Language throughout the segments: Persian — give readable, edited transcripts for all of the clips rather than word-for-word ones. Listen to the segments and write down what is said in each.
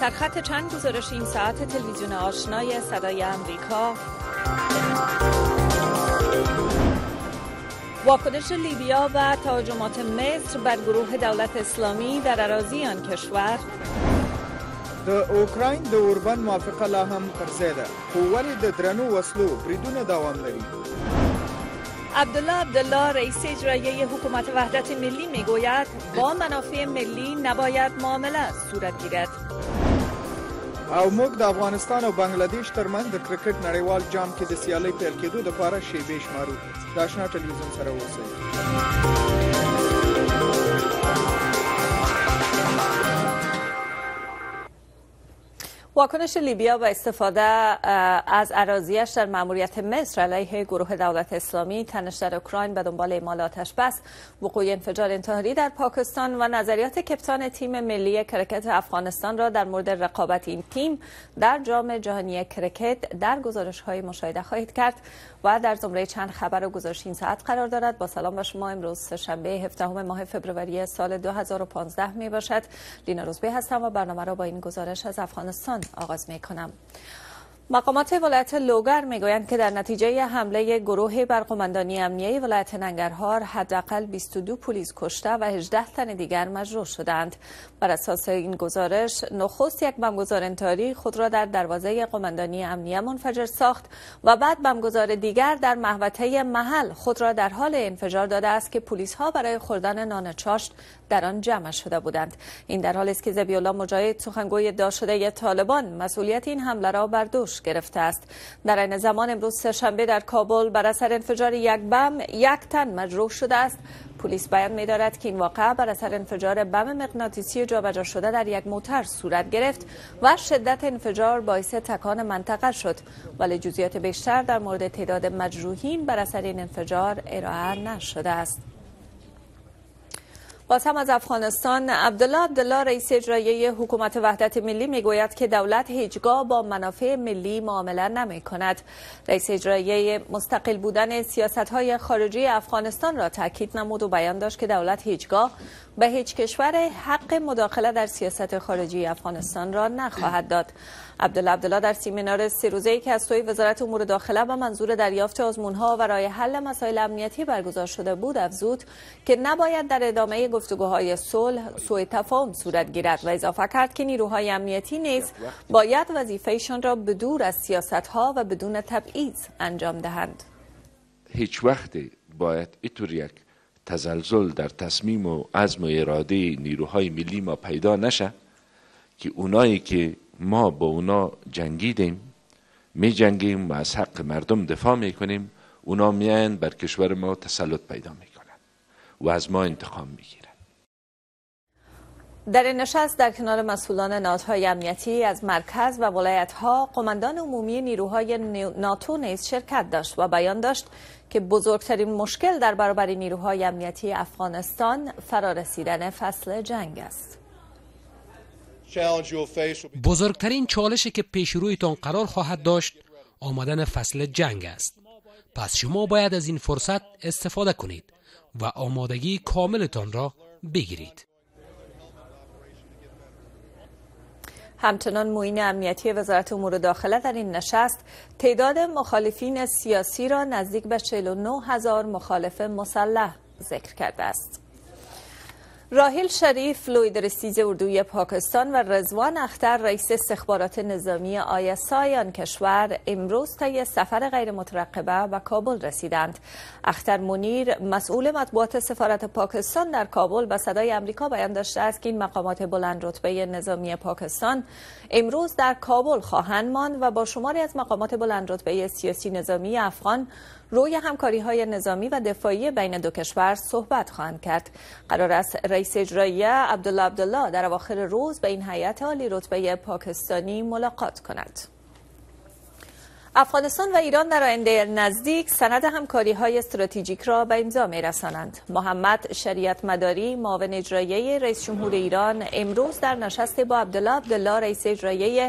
سرخط چند گزارش این ساعت تلویزیون آشنای صدای امریکا. واکنش لیبیا و تهاجمات مصر بر گروه دولت اسلامی در اراضی آن کشور. د اوکراین د اوربن موافقه لا هم پر ځای ده، خو ولې د درنو وسلو بریدونه دوام لري؟ عبدالله رئیس اجرایی حکومت وحدت ملی میگوید با منافع ملی نباید معامله صورت گیرد. او موږ د افغانستان او بنگلاديش ترمنځ د کرکټ نړیوال جام کې د سیالۍ پیل کېدو لپاره شیبې شمارو. د آشنا ټلویزیون سره اوسئ. واکنش لیبیا و استفاده از اراضیش در مأموریت مصر علیه گروه دولت اسلامی، تنش در اوکراین به دنبال اعمال آتش‌بس، وقوع انفجار انتحاری در پاکستان و نظریات کپتان تیم ملی کرکت افغانستان را در مورد رقابت این تیم در جام جهانی کرکت در گزارش‌های مشاهده خواهید کرد و در زمره چند خبر و گزارش این ساعت قرار دارد. با سلام به شما. امروز سه‌شنبه 17 ماه فوریه سال 2015 می باشد. لینا روزبه هستم و برنامه را با این گزارش از افغانستان آغاز می کنم. مقامات ولایت لوگر میگویند که در نتیجه حمله گروه بر قماندانی امنیه ولایت ننگرهار حداقل 22 پلیس کشته و 18 تن دیگر مجروح شدند. بر اساس این گزارش، نخست یک بمبگذار انتحاری خود را در دروازه قماندانی امنیه منفجر ساخت و بعد بمبگذار دیگر در محوطه محل خود را در حال انفجار داده است که پلیس ها برای خوردن نان چاشت در آن جمع شده بودند. این در حالی است که ذبیح الله مجاهد، سخنگوی ادعا شده طالبان، مسئولیت این حمله را بر دوش گرفته است. در این زمان امروز سه‌شنبه در کابل بر اثر انفجار یک بم 1 تن مجروح شده است. پلیس بیان می‌دارد که این واقعه بر اثر انفجار بم مغناطیسی جابجا شده در یک موتر صورت گرفت و شدت انفجار باعث تکان منطقه شد، ولی جزئیات بیشتر در مورد تعداد مجروحین بر اثر این انفجار ارائه نشده است. باز هم از افغانستان، عبدالله رئیس اجرایی حکومت وحدت ملی میگوید که دولت هیچگاه با منافع ملی معامله نمی کند. رئیس اجرایی مستقل بودن سیاست‌های خارجی افغانستان را تاکید نمود و بیان داشت که دولت هیچگاه به هیچ کشور حق مداخله در سیاست خارجی افغانستان را نخواهد داد. عبدالله در سمینار 3 روزه‌ای که از سوی وزارت امور داخله به منظور دریافت آزمون‌ها و رای حل مسائل امنیتی برگزار شده بود افزود که نباید در ادامه گفتگوهای صلح سوء تفاهم صورت گیرد و اضافه کرد که نیروهای امنیتی نیز باید وظیفه‌شان را بدور از سیاست‌ها و بدون تبعیض انجام دهند. هیچ وقت باید اینطور یک تزلزل در تصمیم و عزم و اراده نیروهای ملی ما پیدا نشه که اونایی که ما با اونا جنگیدیم، می جنگیم و از حق مردم دفاع می کنیم، اونا میان بر کشور ما تسلط پیدا می کنن و از ما انتقام می گیرن. در این نشست در کنار مسئولان نهادهای امنیتی از مرکز و ولایت‌ها، قماندان عمومی نیروهای ناتو نیز شرکت داشت و بیان داشت که بزرگترین مشکل در برابر نیروهای امنیتی افغانستان فرارسیدن فصل جنگ است. بزرگترین چالشی که پیش رویتان قرار خواهد داشت آمدن فصل جنگ است. پس شما باید از این فرصت استفاده کنید و آمادگی کاملتان را بگیرید. همچنان معین امنیتی وزارت امور داخله در این نشست تعداد مخالفین سیاسی را نزدیک به 49,000 مخالف مسلح ذکر کرده است. راحیل شریف، لوی رئیس اردوی پاکستان و رضوان اختر، رئیس استخبارات نظامی ISI آن کشور، امروز طی سفر غیر مترقبه به کابل رسیدند. اختر منیر، مسئول مطبوعات سفارت پاکستان در کابل، به صدای آمریکا بیان داشته است که این مقامات بلند رتبه نظامی پاکستان امروز در کابل خواهند ماند و با شماری از مقامات بلند رتبه سیاسی نظامی افغان روی همکاری‌های نظامی و دفاعی بین دو کشور صحبت خواهند کرد. قرار است رئیس اجرایی عبدالله در اواخر روز به این هیئت عالی رتبه پاکستانی ملاقات کند. افغانستان و ایران در آینده نزدیک سند همکاری‌های استراتژیک را به امضا می‌رسانند. محمد شریعت مداری، معاون اجرایی رئیس جمهور ایران، امروز در نشست با عبدالله رئیس اجرایی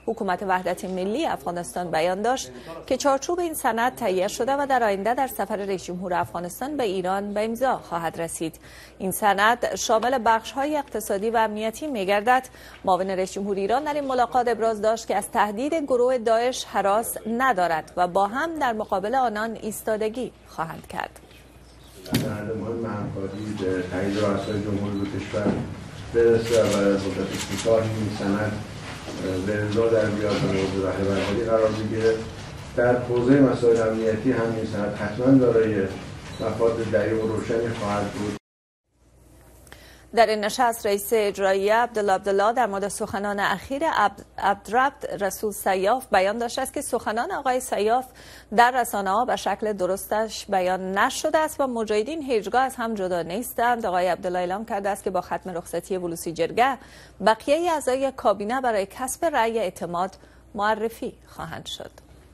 حکومت وحدت ملی افغانستان بیان داشت که چارچوب این سند تهیه شده و در آینده در سفر رئیس جمهور افغانستان به ایران به امضا خواهد رسید. این سند شامل بخش‌های اقتصادی و امنیتی می‌گردد. معاون رئیس جمهور ایران در این ملاقات ابراز داشت که از تهدید گروه داعش هراس ندارد و با هم در مقابل آنان ایستادگی خواهند کرد. سند مهم همکاری به تایید رؤسای جمهوری کشور برسه و برای مدت کوتاه این سند به امضا در بیاد و مورد رهبری قرار بگیره. در حوزه مسائل امنیتی هم این سند حتما دارای مفاد دقیق و روشنی خواهد بود. در این نشست رئیس اجرایی عبدالله در مورد سخنان اخیر عبدالرب رسول سیاف بیان داشته است که سخنان آقای سیاف در رسانه‌ها به شکل درستش بیان نشده است و مجاهدین هیچگاه از هم جدا نیستند. آقای عبدالله اعلام کرده است که با ختم رخصتی بلوسی جرگه بقیه اعضای کابینه برای کسب رأی اعتماد معرفی خواهند شد.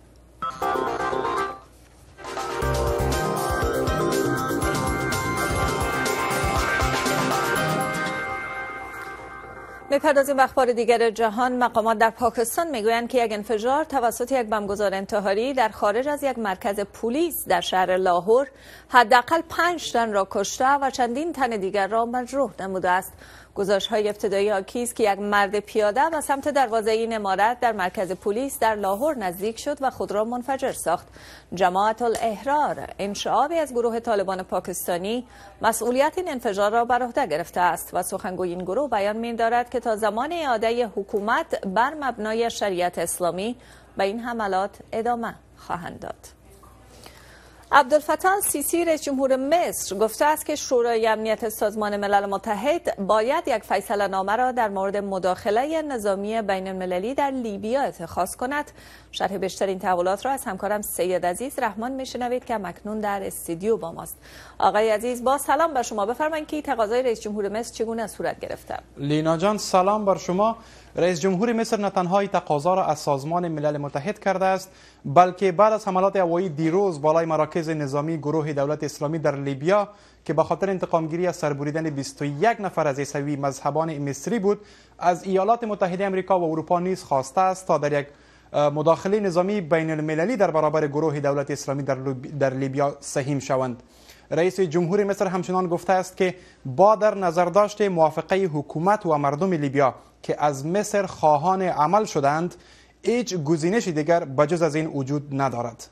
می‌پردازیم به اخبار دیگر جهان. مقامات در پاکستان میگویند که یک انفجار توسط یک بمبگذار انتحاری در خارج از یک مرکز پلیس در شهر لاهور حداقل 5 تن را کشته و چندین تن دیگر را مجروح نموده است. گزارش‌های ابتدایی حاکی است که یک مرد پیاده به سمت دروازه این عمارت در مرکز پلیس در لاهور نزدیک شد و خود را منفجر ساخت. جماعت الاحرار، انشعابی از گروه طالبان پاکستانی، مسئولیت این انفجار را بر عهده گرفته است و سخنگوی این گروه بیان می‌دارد که تا زمان اعاده حکومت بر مبنای شریعت اسلامی به این حملات ادامه خواهند داد. عبدالفتاح السیسی رئیس جمهور مصر گفته است که شورای امنیت سازمان ملل متحد باید یک فیصله نامه را در مورد مداخله نظامی بین المللی در لیبیا اتخاذ کند. شرح بیشتر این تحولات را از همکارم سید عزیز رحمان میشنوید که مکنون در استودیو با ماست. آقای عزیز، با سلام بر شما. بفرمایید که تقاضای رئیس جمهور مصر چگونه صورت گرفته؟ لینا جان سلام بر شما. رئیس جمهور مصر نه تنها تقاضا را از سازمان ملل متحد کرده است، بلکه بعد از حملات هوایی دیروز بالای مراکز نظامی گروه دولت اسلامی در لیبیا که به خاطر انتقامگیری از سربریدن 21 نفر از عیسوی مذهبان مصری بود، از ایالات متحده آمریکا و اروپا نیز خواسته است تا در یک مداخله نظامی بین المللی در برابر گروه دولت اسلامی در لیبیا سهیم شوند. رئیس جمهور مصر همچنان گفته است که با در نظر داشت موافقه حکومت و مردم لیبیا که از مصر خواهان عمل شدند، هیچ گزینش دیگر بجز از این وجود ندارد.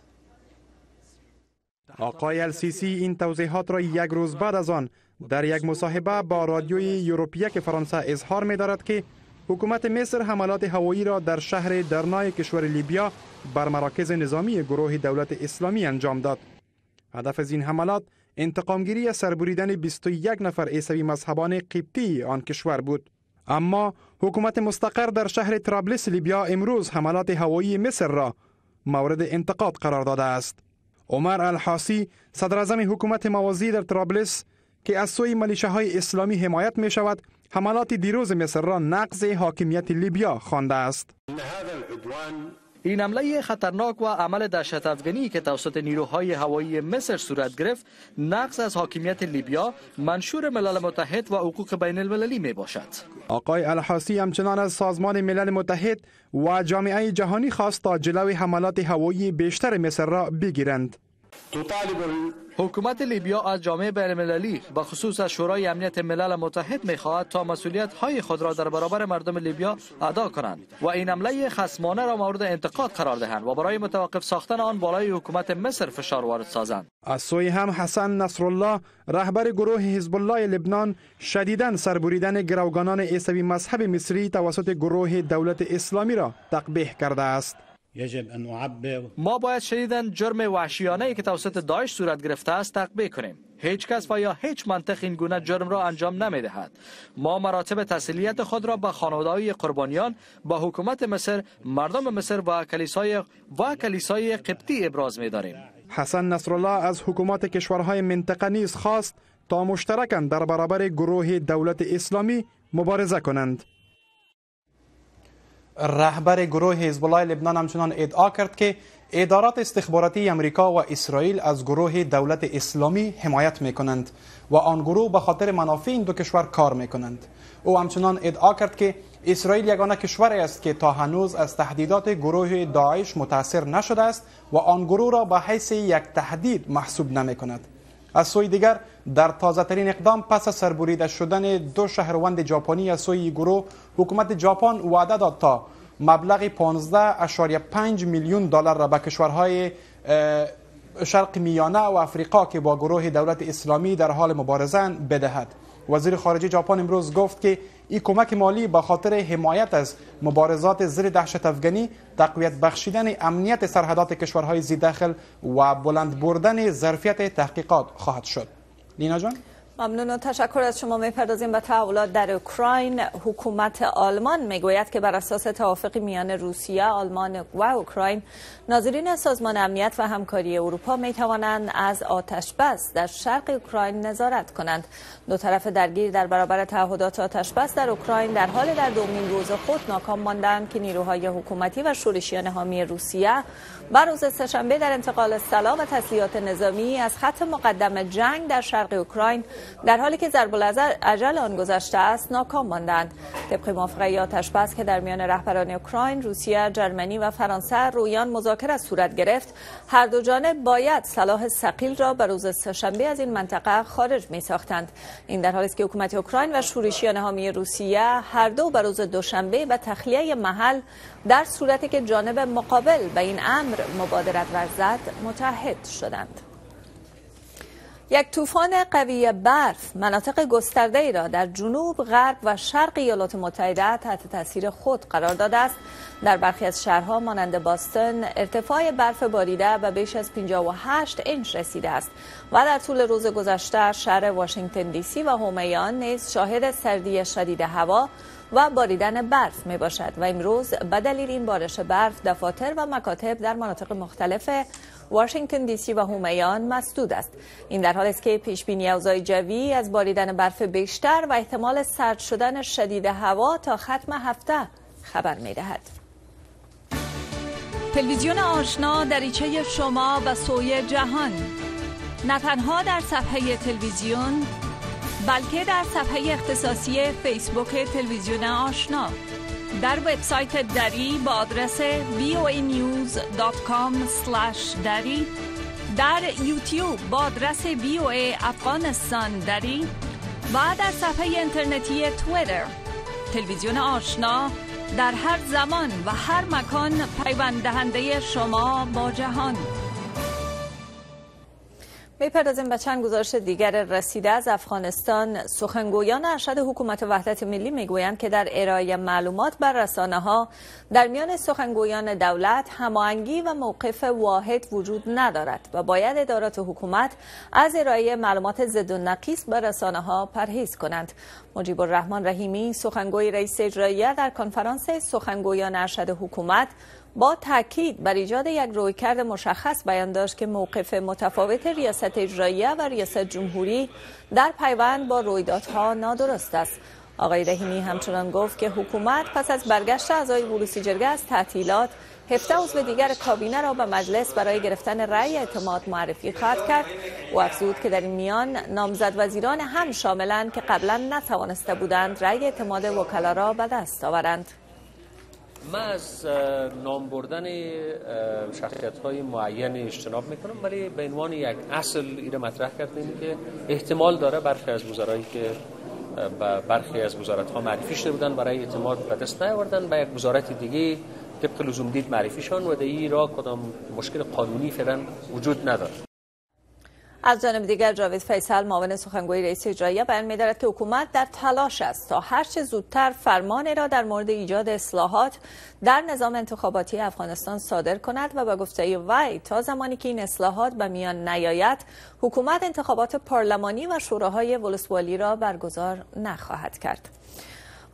آقای السیسی این توضیحات را یک روز بعد از آن در یک مصاحبه با رادیوی یوروپیک فرانسه اظهار می دارد که حکومت مصر حملات هوایی را در شهر درنای کشور لیبیا بر مراکز نظامی گروه دولت اسلامی انجام داد. هدف از این حملات انتقامگیری از سربریدن 21 نفر عیسوی مذهبان قبطی آن کشور بود. اما حکومت مستقر در شهر طرابلس لیبیا امروز حملات هوایی مصر را مورد انتقاد قرار داده است. عمر الحاسی صدر اعظم حکومت موازی در طرابلس که از سوی ملیشه‌های اسلامی حمایت می شود، حملات دیروز مصر را نقض حاکمیت لیبیا خوانده است. این حمله خطرناک و عمل دهشت‌افکنی که توسط نیروهای هوایی مصر صورت گرفت، نقض از حاکمیت لیبیا، منشور ملل متحد و حقوق بین المللی می باشد. آقای الحاسی همچنان از سازمان ملل متحد و جامعه جهانی خواست تا جلوی حملات هوایی بیشتر مصر را بگیرند. حکومت لیبیا از جامعه بین المللی به خصوص از شورای امنیت ملل متحد می‌خواهد تا مسئولیت‌های خود را در برابر مردم لیبیا ادا کنند و این حمله خصمانه را مورد انتقاد قرار دهند و برای متوقف ساختن آن بالای حکومت مصر فشار وارد سازند. از سوی هم حسن نصرالله رهبر گروه حزب الله لبنان شدیداً سربریدن گروگانان عیسوی مذهب مصری توسط گروه دولت اسلامی را تقبیح کرده است. ما باید شدیداً جرم وحشیانه‌ای که توسط داعش صورت گرفته است تقبیح کنیم. هیچ کس و یا هیچ منطق این گونه جرم را انجام نمی‌دهد. ما مراتب تسلیت خود را به خانواده‌های قربانیان، با حکومت مصر، مردم مصر و کلیسای قبطی ابراز می‌داریم. حسن نصرالله از حکومات کشورهای منطقه نیز خواست تا مشترکاً در برابر گروه دولت اسلامی مبارزه کنند. رهبر گروه حزب الله لبنان همچنان ادعا کرد که ادارات استخباراتی امریکا و اسرائیل از گروه دولت اسلامی حمایت میکنند و آن گروه به خاطر منافع این دو کشور کار میکنند. او همچنان ادعا کرد که اسرائیل یگانه کشوری است که تا هنوز از تهدیدات گروه داعش متاثر نشده است و آن گروه را به حیث یک تهدید محسوب نمیکند. از سوی دیگر در تازه ترین اقدام پس از سربریده شدن دو شهروند ژاپنی از سوی گروه، حکومت ژاپن وعده داد تا مبلغ 15.5 میلیون دلار را به کشورهای شرق میانه و افریقا که با گروه دولت اسلامی در حال مبارزند بدهد. وزیر خارجه ژاپن امروز گفت که این کمک مالی به خاطر حمایت از مبارزات ضد دهشت افغانی، تقویت بخشیدن امنیت سرحدات کشورهای زی داخل و بلند بردن ظرفیت تحقیقات خواهد شد. لینا جان، ممنون و تشکر از شما. می‌پردازیم به تحولات در اوکراین. حکومت آلمان میگوید که بر اساس توافقی میان روسیه، آلمان و اوکراین، ناظرین سازمان امنیت و همکاری اروپا میتوانند از آتش بس در شرق اوکراین نظارت کنند. دو طرف درگیر در برابر تعهدات آتش بس در اوکراین در حال در دومین روز خود ناکام ماندند که نیروهای حکومتی و شورشیان حامی روسیه بر روز سه‌شنبه در انتقال سلاح و تسلیحات نظامی از خط مقدم جنگ در شرق اوکراین در حالی که ضرب الاجل آن گذشته است ناکام ماندند. طبق موافقه آتش بس که در میان رهبران اوکراین، روسیه، ژرمنی و فرانسه رویان مذاکره صورت گرفت، هر دو جانب باید سلاح ثقیل را به روز سه‌شنبه از این منطقه خارج می‌ساختند. این در حالی است که حکومت اوکراین و شورشیان حامی روسیه هر دو به روز دوشنبه به تخلیه محل در صورتی که جانب مقابل به این امر مبادرت ورزد متحد شدند. یک طوفان قوی برف مناطق گسترده‌ای را در جنوب، غرب و شرق ایالات متحده تحت تاثیر خود قرار داده است. در برخی از شهرها مانند باستون ارتفاع برف باریده به بیش از 58 اینچ رسیده است و در طول روز گذشته شهر واشنگتن دی سی و همیان نیز شاهد سردی شدید هوا و باریدن برف می باشد و امروز به دلیل این بارش برف دفاتر و مکاتب در مناطق مختلف واشنگتن دی سی و همیان مسدود است. این در حالی است که پیش بینی اوضاع جوی از باریدن برف بیشتر و احتمال سرد شدن شدید هوا تا ختم هفته خبر می دهد. تلویزیون آشنا دریچه شما به سوی جهان، نه تنها در صفحه تلویزیون بلکه در صفحه اختصاصی فیسبوک تلویزیون آشنا، در وبسایت دری با آدرس voanews.com/dari، در یوتیوب با آدرس VOA افغانستان دری و در صفحه اینترنتی توییتر. تلویزیون آشنا در هر زمان و هر مکان پیوند دهنده شما با جهان. می‌پردازیم به چند گزارش دیگر رسیده از افغانستان. سخنگویان ارشد حکومت وحدت ملی میگویند که در ارائه معلومات بر رسانه‌ها در میان سخنگویان دولت هماهنگی و موقف واحد وجود ندارد و باید ادارات حکومت از ارائه معلومات ضد و نقیض بر رسانه‌ها پرهیز کنند. مجیب الرحمن رحیمی، سخنگوی رئیس اجراییه، در کنفرانس سخنگویان ارشد حکومت با تاکید بر ایجاد یک رویکرد مشخص بیان داشت که موقف متفاوت ریاست اجراییه و ریاست جمهوری در پیوند با رویدادها نادرست است. آقای رحیمی همچنان گفت که حکومت پس از برگشت اعضای بلوسی جرگه از تعطیلات 17 عضو دیگر کابینه را به مجلس برای گرفتن رأی اعتماد معرفی خواهد کرد. او افزود که در این میان نامزد وزیران هم شاملند که قبلا نتوانسته بودند رأی اعتماد وکلا را به دست آورند. ما از نام بردن شخصیت‌های معین اجتناب میکنم، ولی به عنوان یک اصل ایره مطرح کردیم که احتمال داره برخی از وزرایی که برخی از وزارت‌ها معرفی شده بودن برای اعتماد به دست نیاوردن به یک وزارت دیگه طبق لزوم دید معرفیشان و در این راه کدام مشکل قانونی فعلا وجود نداره. از جانب دیگر جاوید فیصل، معاون سخنگوی رئیس اجراییه، بیان می‌دارد که حکومت در تلاش است تا هر چه زودتر فرمانی را در مورد ایجاد اصلاحات در نظام انتخاباتی افغانستان صادر کند و به گفته وی تا زمانی که این اصلاحات به میان نیاید حکومت انتخابات پارلمانی و شوراهای ولسوالی را برگزار نخواهد کرد.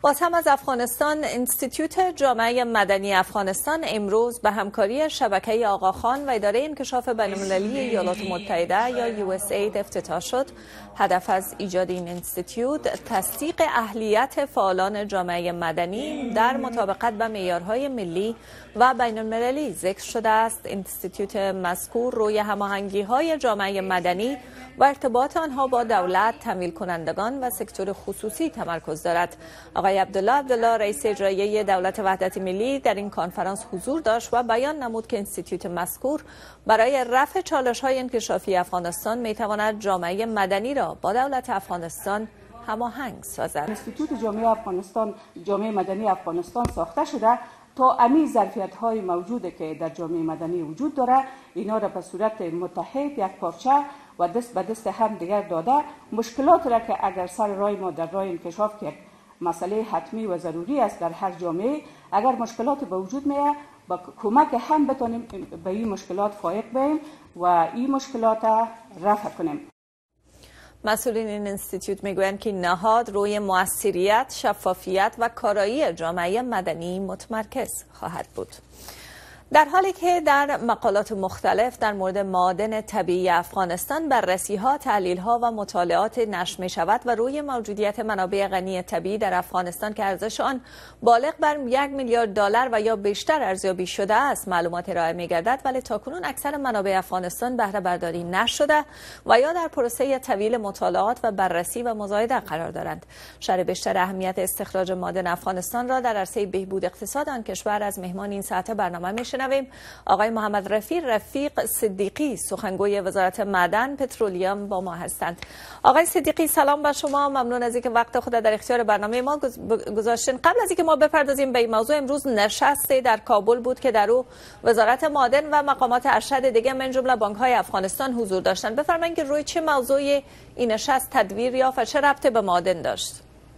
باز هم از افغانستان، انستیتوت جامعه مدنی افغانستان امروز به همکاری شبکه آقاخان و اداره انکشاف بین‌المللی ایالات متحده یا USAID افتتاح شد. هدف از ایجاد این انستیتوت تصدیق اهلیت فعالان جامعه مدنی در مطابقت با معیارهای ملی و بین‌المللی ذکر شده است. انستیتوت مذکور روی هماهنگی‌های جامعه مدنی و ارتباط آنها با دولت، تمویل کنندگان و سکتور خصوصی تمرکز دارد. آقای عبدالله رئیس اجرایی دولت وحدت ملی در این کنفرانس حضور داشت و بیان نمود که انستیتوت مذکور برای رفع چالش‌های انکشافی افغانستان می‌تواند جامعه مدنی را با دولت افغانستان هماهنگ سازد. انستیتوت جامعه مدنی افغانستان ساخته شده تا امی ظرفیت‌های موجوده که در جامعه مدنی وجود داره، اینا را به صورت متحد، یک پارچه و دست به دست هم دیگر داده، مشکلات را که اگر سر راه ما در راه انکشاف کرد مسئله حتمی و ضروری است در هر جامعه، اگر مشکلات به وجود میاد با کمک هم بتونیم به این مشکلات فائق بیم و این مشکلات رفع کنیم. مسئولین این انستیتوت میگویند که نهاد روی موثریت، شفافیت و کارایی جامعه مدنی متمرکز خواهد بود. در حالی که در مقالات مختلف در مورد معادن طبیعی افغانستان بررسی‌ها، تحلیل‌ها و مطالعات نشر می‌شود و روی موجودیت منابع غنی طبیعی در افغانستان که ارزش آن بالغ بر 1 میلیارد دلار و یا بیشتر ارزیابی شده است معلومات ارائه می‌گردد، ولی تاکنون اکثر منابع افغانستان بهره برداری نشده و یا در پروسه طویل مطالعات و بررسی و مزایده قرار دارند. شرح بیشتر اهمیت استخراج معادن افغانستان را در عرصه بهبود اقتصاد آن کشور از مهمان این ساعت برنامه می‌شنویم. آقای محمد رفیق صدیقی، سخنگوی وزارت معدن پترولیوم با ما هستند. آقای صدیقی سلام بر شما، ممنون از اینکه وقت خود در اختیار برنامه ما گذاشتین. قبل از اینکه ما بپردازیم به این موضوع، امروز نشستی در کابل بود که در او وزارت معدن و مقامات ارشد دیگه من جمله بانک‌های افغانستان حضور داشتند. بفرمایید که روی چه موضوعی این نشست تدبیر یافت و چه ربطی به معدن داشت؟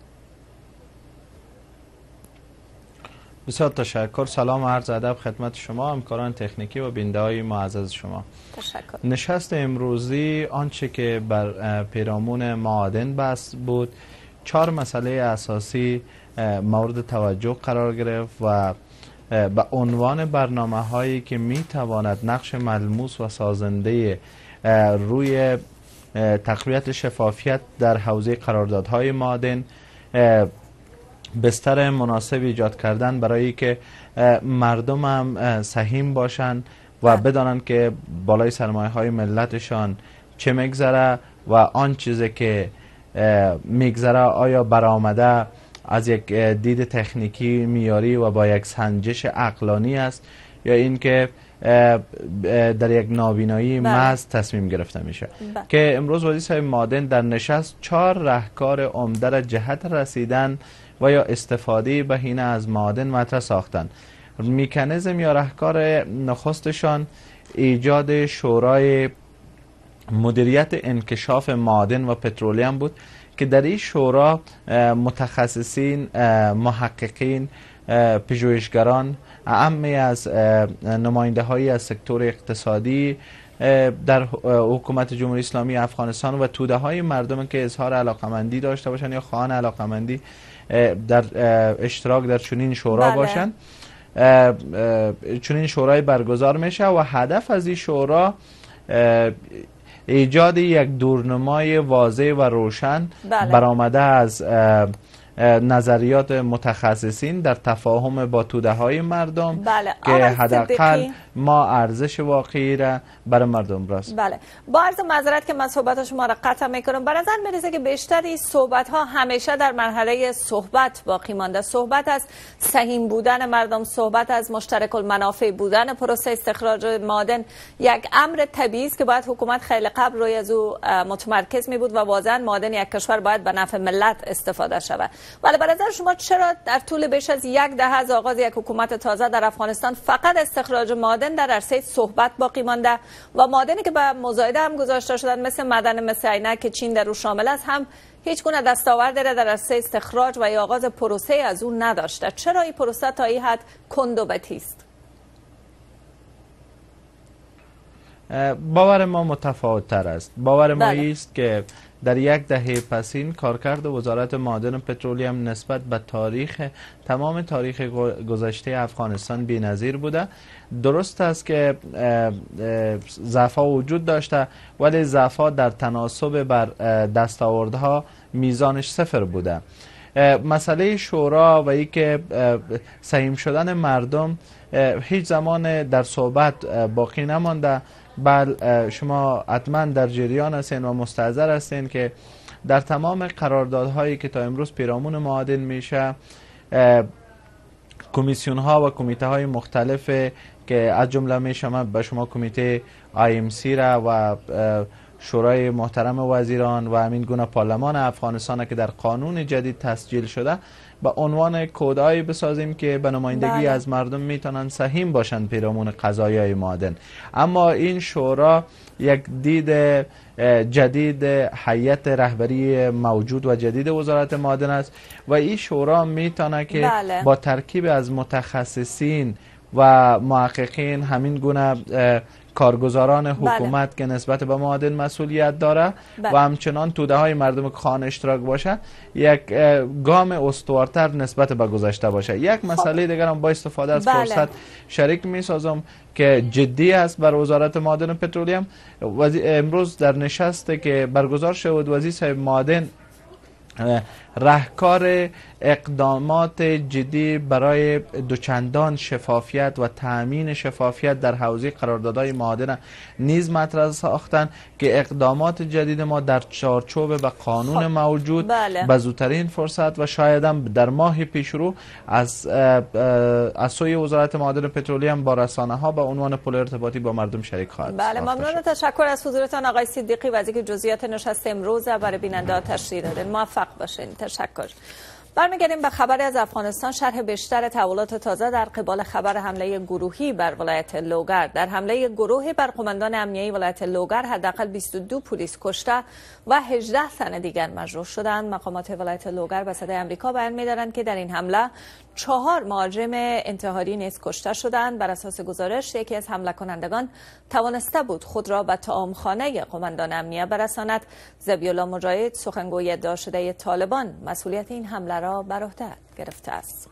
بسیار تشکر. سلام و عرض ادب خدمت شما، همکاران تکنیکی و بیننده‌های معزز شما. تشکر. نشست امروزی آنچه که بر پیرامون معادن بحث بود، 4 مسئله اساسی مورد توجه قرار گرفت و به عنوان برنامه‌هایی که می‌تواند نقش ملموس و سازنده روی تقویت شفافیت در حوزه قراردادهای معادن، بستر مناسب ایجاد کردن برای که مردم هم سهیم باشن و بدانند که بالای سرمایه های ملتشان چه میگذره و آن چیزی که میگذره آیا برآمده از یک دید تکنیکی معیاری و با یک سنجش عقلانی است یا اینکه در یک نابینایی محض تصمیم گرفته میشه. که امروز وزیر صاحب معدن در نشست 4 راهکار عمده را جهت رسیدن و یا استفاده بهینه از معادن مطرح ساختن. مکانیزم یا راهکار نخستشان ایجاد شورای مدیریت انکشاف معادن و پترولیوم بود که در این شورا متخصصین، محققین، پژوهشگران، عمه از نماینده های از سکتور اقتصادی در حکومت جمهوری اسلامی افغانستان و توده های مردم که اظهار علاقمندی داشته باشند یا خواهان علاقمندی در اشتراک در چنین شورا باشند، چنین شورای برگزار میشه و هدف از این شورا ایجاد یک دورنمای واضح و روشن برآمده از نظریات متخصصین در تفاهم با توده های مردم که حداقل ما ارزش واقعی را برای مردم راست. بله، با عرض معذرت که من صحبت شما را قطع میکنم، به نظر میرسه که بیشتری صحبت ها همیشه در مرحله صحبت باقی مانده. صحبت از سهیم بودن مردم، صحبت از مشترک المنافع بودن پروسه استخراج معادن یک امر طبیعی است که باید حکومت خیلی قبل روی از او متمرکز می بود و واضحا معادن یک کشور باید به نفع ملت استفاده شود. ولی به نظر شما چرا در طول بیش از 10 دهه از آغاز یک حکومت تازه در افغانستان فقط استخراج معادن در عرصه صحبت باقی مانده و معادنی که به مزایده هم گذاشته شدن مثل معدن مثل عینک که چین در او شامل است هم هیچ گونه دستاوردی را در عرصه استخراج و یا آغاز پروسه از اون نداشته؟ چرا این پروسه تا این حد کند و بطی است؟ باور ما متفاوت تر است. باور ما است که در یک دهه پسین کارکرد وزارت معادن و پترولیم نسبت به تمام تاریخ گذشته افغانستان بی‌نظیر بوده. درست است که ضعف‌ها وجود داشته، ولی ضعف‌ها در تناسب بر دستاوردها میزانش صفر بوده. مسئله شورا و ای که سهیم شدن مردم هیچ زمان در صحبت باقی نمانده. بل شما حتما در جریان هستین و مستحضر هستین که در تمام قراردادهایی که تا امروز پیرامون معادن میشه، کمیسیون ها و کمیته های مختلف که از جمله میشه به شما کمیته IMC را و شورای محترم وزیران و همین گونه پارلمان افغانستان که در قانون جدید تسجیل شده، به عنوان کودایی بسازیم که به نمایندگی از مردم میتونن سهیم باشند پیرامون قضایای معادن. اما این شورا یک دید جدید هیئت رهبری موجود و جدید وزارت معادن است و این شورا میتونه که با ترکیب از متخصصین و محققین، همین گونه کارگزاران حکومت که نسبت به معادن مسئولیت داره و همچنان توده های مردم که خواهان اشتراک باشه، یک گام استوارتر نسبت به گذشته باشه. یک مسئله دیگر هم با استفاده از فرصت شریک می سازم که جدی است بر وزارت معادن و پترولیم. امروز در نشست که برگزار شد، وزیر صاحب معادن راهکار اقدامات جدی برای دوچندان شفافیت و تأمین شفافیت در حوزه قراردادهای معادن نیز مطرح ساختند که اقدامات جدید ما در چارچوب به قانون موجود به زودترین فرصت و شاید هم در ماه پیشرو از سوی وزارت معادن و پترولیم با رسانه ها به عنوان پل ارتباطی با مردم شریک خواهد. ممنون، تشکر از حضورتان آقای صدیقی وزیر که جزئیات نشست امروز برای بیننده‌ها تشریح دادین. موفق باشین. تشکر. برمیگردیم به خبری از افغانستان. شرح بیشتر تحولات تازه در قبال خبر حمله گروهی بر ولایت لوگر. در حمله گروهی بر قماندان امنیه ولایت لوگر حداقل 22 پلیس کشته و 18 تن دیگر مجروح شدند. مقامات ولایت لوگر به صدای آمریکا بیان می‌دارند که در این حمله 4 مهاجم انتحاری نیز کشته شدند. بر اساس گزارش یکی از حمله کنندگان توانسته بود خود را به طعامخانه قماندان امنیه برساند. ذبی‌الله مجاهد، سخنگوی ادعا شده طالبان، مسئولیت این حمله را بر عهده گرفته است.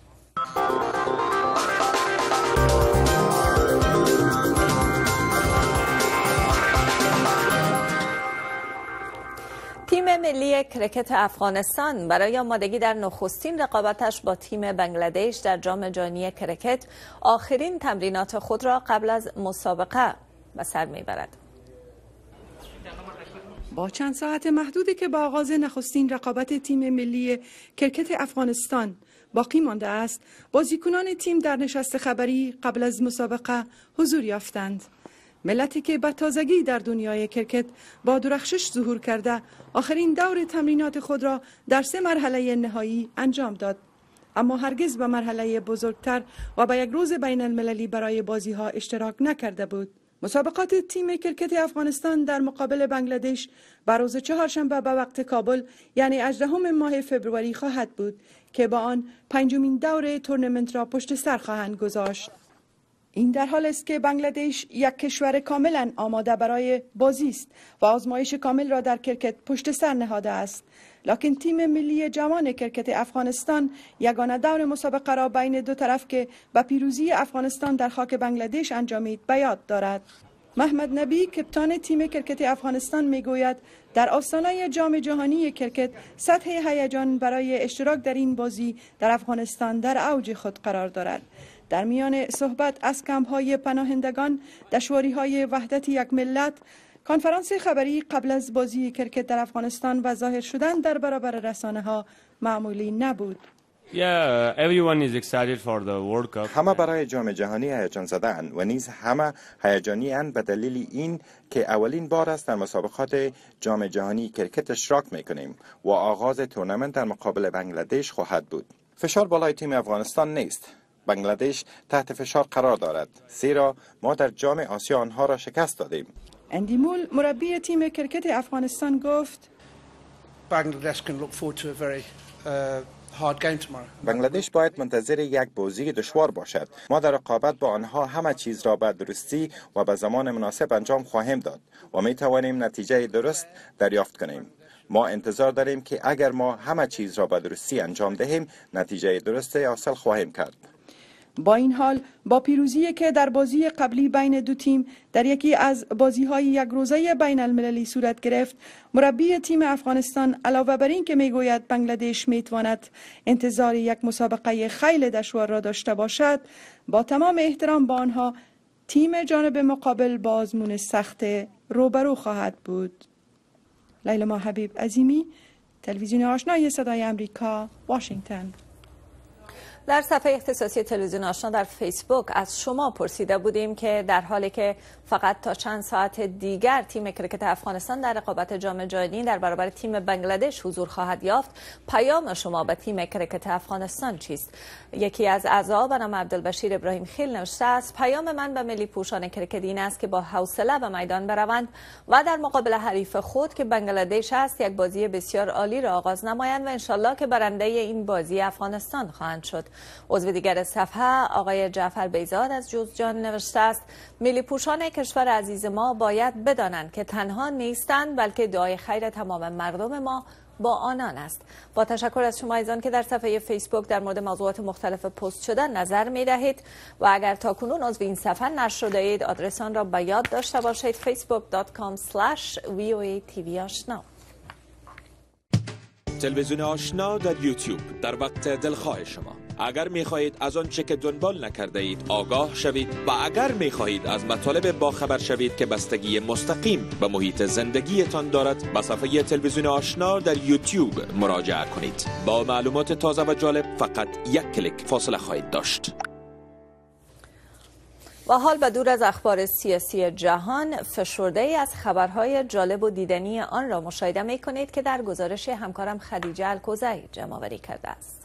تیم ملی کرکت افغانستان برای آمادگی در نخستین رقابتش با تیم بنگلادش در جام جهانی کرکت آخرین تمرینات خود را قبل از مسابقه به سر میبرد. با چند ساعت محدودی که با آغاز نخستین رقابت تیم ملی کرکت افغانستان باقی مانده است، بازیکنان تیم در نشست خبری قبل از مسابقه حضور یافتند. ملتی که به تازگی در دنیای کرکت با درخشش ظهور کرده، آخرین دور تمرینات خود را در 3 مرحله نهایی انجام داد، اما هرگز به مرحله بزرگتر و به یک روز بین المللی برای بازی ها اشتراک نکرده بود. مسابقات تیم کرکت افغانستان در مقابل بنگلادش بر روز چهارشنبه به وقت کابل یعنی 18 ماه فوریه خواهد بود که با آن 5مین دور تورنمنت را پشت سر خواهند گذاشت. این در حال است که بنگلادش یک کشور کاملا آماده برای بازی است و آزمایش کامل را در کرکت پشت سر نهاده است. لکن تیم ملی جوان کرکت افغانستان یگانه دور مسابقه را بین دو طرف که به پیروزی افغانستان در خاک بنگلادش انجامید به یاد دارد. محمد نبی کپتان تیم کرکت افغانستان میگوید در آستانه جام جهانی کرکت سطح هیجان برای اشتراک در این بازی در افغانستان در اوج خود قرار دارد. در میان صحبت از کمپ‌های پناهندگان، دشواری‌های وحدت یک ملت، کنفرانس خبری قبل از بازی کرکت در افغانستان و ظاهر شدن در برابر رسانه‌ها معمولی نبود. همه برای جام جهانی هیجان زده‌اند و نیز همه هیجانی اند به دلیل این که اولین بار است در مسابقات جام جهانی کرکت اشتراک می‌کنیم و آغاز تورنمنت در مقابل بنگلادش خواهد بود. فشار بالای تیم افغانستان نیست. بنگلادش تحت فشار قرار دارد، زیرا ما در جام آسیا آنها را شکست دادیم. اندی مول مربی تیم کرکت افغانستان گفت بنگلادش باید منتظر یک بازی دشوار باشد. ما در رقابت با آنها همه چیز را به درستی و به زمان مناسب انجام خواهیم داد و می توانیم نتیجه درست دریافت کنیم. ما انتظار داریم که اگر ما همه چیز را به درستی انجام دهیم نتیجه درست حاصل خواهیم کرد. با این حال با پیروزی که در بازی قبلی بین دو تیم در یکی از بازی‌های یک روزه بین المللی صورت گرفت، مربی تیم افغانستان علاوه بر این که میگوید بنگلادش میتواند انتظار یک مسابقه خیلی دشوار را داشته باشد، با تمام احترام به آنها تیم جانب مقابل با آزمون سخت روبرو خواهد بود. لیلا حبیب عظیمی، تلویزیون آشنای صدای امریکا، واشنگتن. در صفحه اختصاصی تلویزیون آشنا در فیسبوک از شما پرسیده بودیم که در حالی که فقط تا چند ساعت دیگر تیم کرکت افغانستان در رقابت جام جهانی در برابر تیم بنگلادش حضور خواهد یافت، پیام شما به تیم کرکت افغانستان چیست؟ یکی از اعضا به نام عبدالبشیر ابراهیم خیل نوشته است: پیام من به ملی پوشان کرکت این است که با حوصله به میدان بروند و در مقابل حریف خود که بنگلادش است یک بازی بسیار عالی را آغاز نمایند و انشالله که برنده این بازی افغانستان خواهند شد. عضو دیگر صفحه آقای جعفر بیزاد از جوزجان نوشته است: ملی پوشان کشور عزیز ما باید بدانند که تنها نیستند بلکه دعای خیر تمام مردم ما با آنان است. با تشکر از شما عزیزان که در صفحه فیسبوک در مورد موضوعات مختلف پست شده نظر می دهید و اگر تاکنون عضو این صفحه نشده اید آدرس آن را به یاد داشته باشید: facebook.com/VOA TV آشنا. تلویزیون آشنا در یوتیوب در وقت دلخواه شما. اگر می‌خواهید از آنچه که دنبال نکرده اید آگاه شوید و اگر می‌خواهید از مطالب باخبر شوید که بستگی مستقیم به محیط زندگیتان دارد، به صفحه تلویزیون آشنا در یوتیوب مراجعه کنید. با معلومات تازه و جالب فقط یک کلیک فاصله خواهید داشت. و حال به دور از اخبار سیاسی جهان، فشرده‌ای از خبرهای جالب و دیدنی آن را مشاهده می‌کنید که در گزارش همکارم خدیجه الکوزی جمع‌آوری کرده است.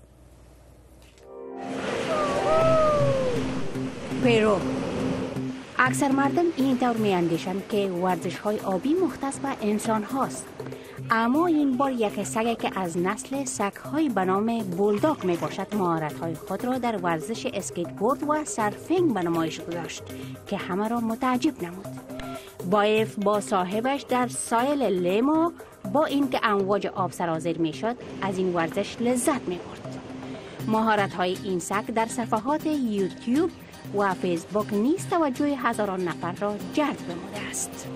پرو. اکثر مردم این طور می اندیشند که ورزش های آبی مختص به انسان هاست، اما این بار یک سگ که از نسل سگ های به نام بولداگ می باشد مهارت های خود را در ورزش اسکیتبورد و سرفینگ به نمایش گذاشت که همه را متعجب نمود. بایف با صاحبش در سایل لیمو با اینکه امواج آب سرازیر می شد از این ورزش لذت می برد. مهارت های این سگ در صفحات یوتیوب و فیسبوک نیز توجه هزاران نفر را جلب نموده است.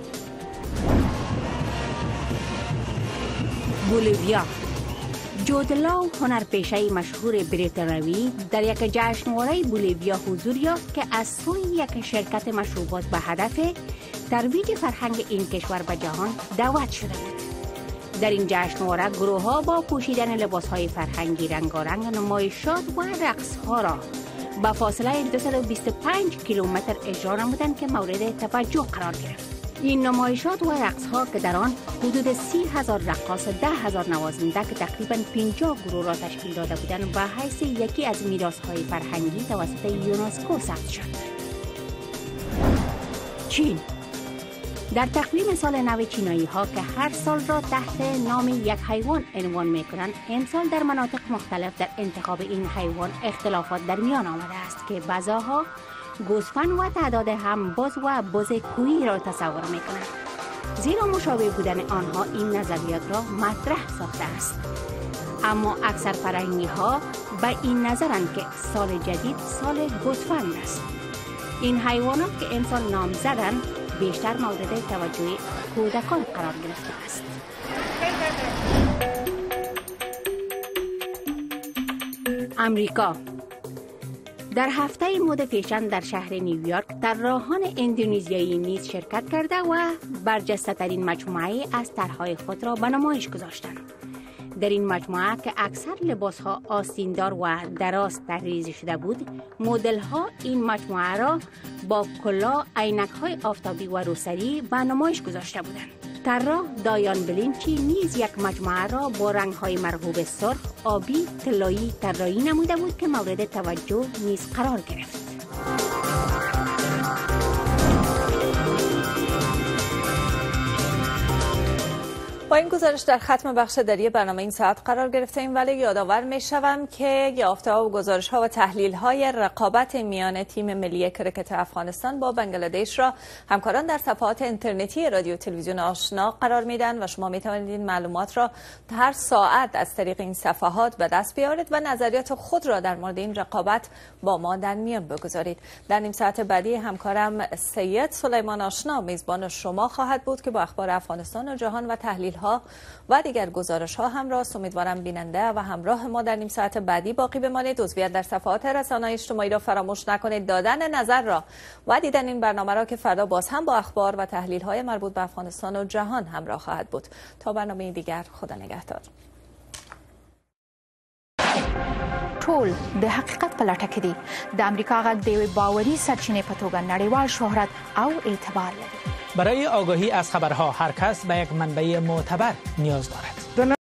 بولیویا. جود لاو هنرپیشه مشهور بریتانیایی در یک جشنواره بولیویا حضور یافت که از سوی یک شرکت مشروبات به هدف ترویج فرهنگ این کشور به جهان دعوت شده بود. در این جشنواره گروه ها با پوشیدن لباس های فرهنگی رنگارنگ نمایشات و رقص ها را با فاصله 225 کیلومتر اجرا نمودند که مورد توجه قرار گرفت. این نمایشات و رقص ها که در آن حدود 30,000 رقاص، 10,000 نوازنده که تقریبا 50 گروه را تشکیل داده بودند و حیث یکی از میراث های فرهنگی توسط یونسکو ثبت شد. چین. در تقویم سال نو چینایی ها که هر سال را تحت نام یک حیوان عنوان می کنند، امسال در مناطق مختلف در انتخاب این حیوان اختلافات در میان آمده است که بعضاها گوسفند و تعداد هم بز و بز کویی را تصور می کنند، زیرا مشابه بودن آنها این نظریات را مطرح ساخته است. اما اکثر فرهنگی ها به این نظرند که سال جدید سال گوسفند است. این حیوانات که امسال نام زدند بیشتر مورد توجه کودکان قرار گرفته است. امریکا. در هفته مد فیشن در شهر نیویورک طراحان اندونزیایی نیز شرکت کرده و برجسته ترین مجموعه از طرحهای خود را به نمایش گذاشتند. در این مجموعه که اکثر لباس ها آستیندار و دراز طراحی شده بود، مدل ها این مجموعه را با کلاه، عینک های آفتابی و روسری به نمایش گذاشته بودند. طراح دایان بلینچی نیز یک مجموعه را با رنگ های مرغوب سرخ، آبی، طلایی طراحی نموده بود که مورد توجه نیز قرار گرفت. با این گزارش در ختم بخش دری برنامه این ساعت قرار گرفتیم، ولی یادآور می‌شوم که یافته‌ها و گزارش‌ها و تحلیل‌های رقابت میان تیم ملی کرکت افغانستان با بنگلادش را همکاران در صفحات اینترنتی رادیو تلویزیون آشنا قرار میدن و شما می‌توانید این معلومات را هر ساعت از طریق این صفحات به دست بیارید و نظریات خود را در مورد این رقابت با ما در میان بگذارید. در نیم ساعت بعدی همکارم سید سلیمان آشنا میزبان شما خواهد بود که با اخبار افغانستان و جهان و تحلیل‌ها و دیگر گزارش‌ها همراه. امیدوارم بیننده و همراه ما در نیم ساعت بعدی باقی بمانید. عضویت در صفحات رسانه‌های اجتماعی را فراموش نکنید، دادن نظر را و دیدن این برنامه را که فردا باز هم با اخبار و تحلیل‌های مربوط به افغانستان و جهان همراه خواهد بود. تا برنامه دیگر، خدا نگهدار. ټول د حقیقت په لټه کې دي. د امریکا غږ د یوې باوري سرچینې په توګه نړیوال شهرت او اعتبار لري. برای آگاهی از خبرها هر کس به یک منبع معتبر نیاز دارد.